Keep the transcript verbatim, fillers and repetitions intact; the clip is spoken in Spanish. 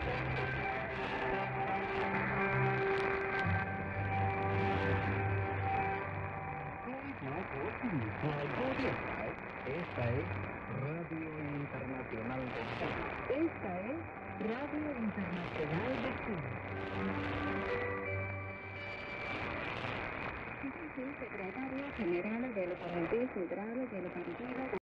Esta es Radio Internacional de Chile. Esta es Radio Internacional de Chile. Secretario General del Comité Central del Partido